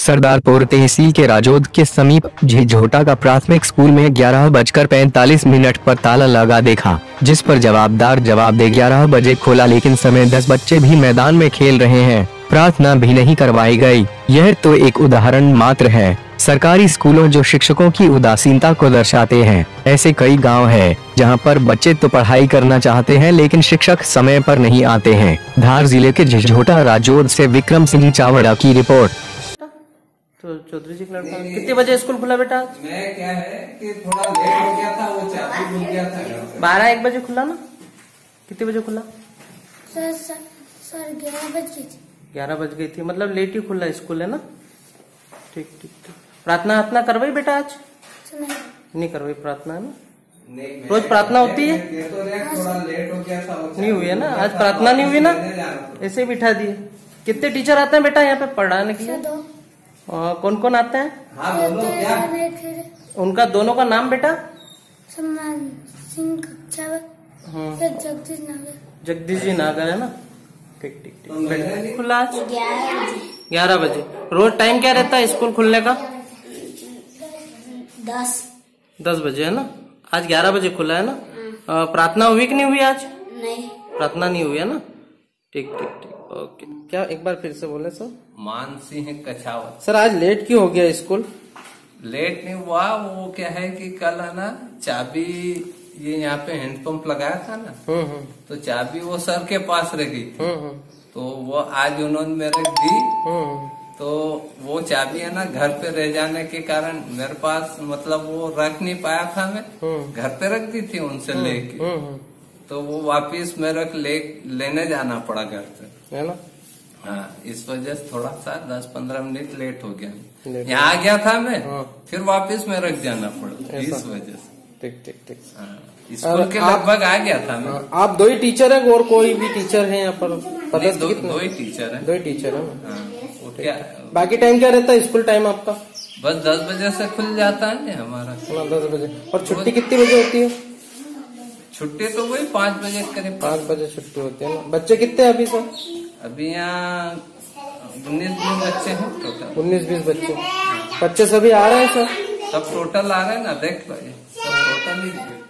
सरदारपुर तहसील के राजौद के समीप झिझोटा का प्राथमिक स्कूल में 11:45 पर ताला लगा देखा, जिस पर जवाबदार जवाब दे 11 बजे खोला, लेकिन समय 10 बच्चे भी मैदान में खेल रहे हैं। प्रार्थना भी नहीं करवाई गई। यह तो एक उदाहरण मात्र है सरकारी स्कूलों जो शिक्षकों की उदासीनता को दर्शाते हैं। ऐसे कई गांव हैं जहां पर बच्चे तो पढ़ाई करना चाहते हैं लेकिन शिक्षक समय पर नहीं आते हैं। धार जिले के झिझोटा राजौद से विक्रम सिंह चावड़ा की रिपोर्ट। तो चौधरी जी का लड़का कितने बजे स्कूल खुला बेटा? मैं क्या है कि थोड़ा लेट हो गया था, वो चाबी भूल गया था। 12-1 बजे खुला ना? कितने बजे खुला? सर 11 बज गई थी। 11 बज गई थी, मतलब लेट ही खुला स्कूल है ना? ठीक ठीक ठीक। प्रार्थना करवाई बेटा आज? नहीं करवाई प्रार्थना है ना? रोज प्रार्थना होती है? थोड़ा लेट हो गया था। नहीं हुई है ना? आज प्रार्थना नहीं हुई ना? ऐसे बिठा दिए। कितने टीचर आते हैं बेटा यहाँ पे पढ़ाने के लिए? कौन कौन आता है? हाँ बोलो क्या? उनका दोनों का नाम बेटा? सम्मान सिंह जगदीश जी नागर है ना? ठीक ठीक ठीक। खुला आज 11 बजे। रोज टाइम क्या रहता है स्कूल खुलने का? 10 बजे है ना? आज 11 बजे खुला है ना? प्रार्थना हुई कि नहीं हुई आज? नहीं, प्रार्थना नहीं हुई है ना? ठीक ठीक ठीक। ओके, क्या एक बार फिर से बोले सर? मान सिंह कछावत। सर आज लेट क्यों हो गया स्कूल? लेट नहीं हुआ, वो क्या है कि कल है ना चाबी ये यहाँ पे हैंडपंप लगाया था ना, तो चाबी वो सर के पास रह गई थी। तो वो आज उन्होंने मेरे दी, तो वो चाबी है ना घर पे रह जाने के कारण मेरे पास मतलब वो रख नहीं पाया था। मैं घर पे रख दी थी उनसे लेके, तो वो वापिस मेरे लेने जाना पड़ा घर से, है ना? हाँ, इस वजह से थोड़ा सा 10-15 मिनट लेट हो गया। यहाँ आ गया था मैं, फिर वापस में रख जाना पड़ा इस वजह से। ठीक ठीक ठीक। हाँ, स्कूल के लगभग आ गया था मैं। आप 2 ही टीचर हैं और कोई भी टीचर है यहाँ पर? दो ही टीचर है। 2 ही टीचर है। हाँ, क्या बाकी टाइम क्या रहता है स्कूल टाइम आपका? बस 10 बजे से खुल जाता है ना हमारा। 10 बजे। और छुट्टी कितनी बजे होती है? छुट्टी तो वही 5 बजे करीब। 5 बजे छुट्टी होती है ना? बच्चे कितने अभी सर? अभी यहाँ 19-20 बच्चे हैं टोटल। 19-20 बच्चे। बच्चे सभी आ रहे हैं सर? सब टोटल आ रहे हैं ना, देख लो ये सब टोटल ही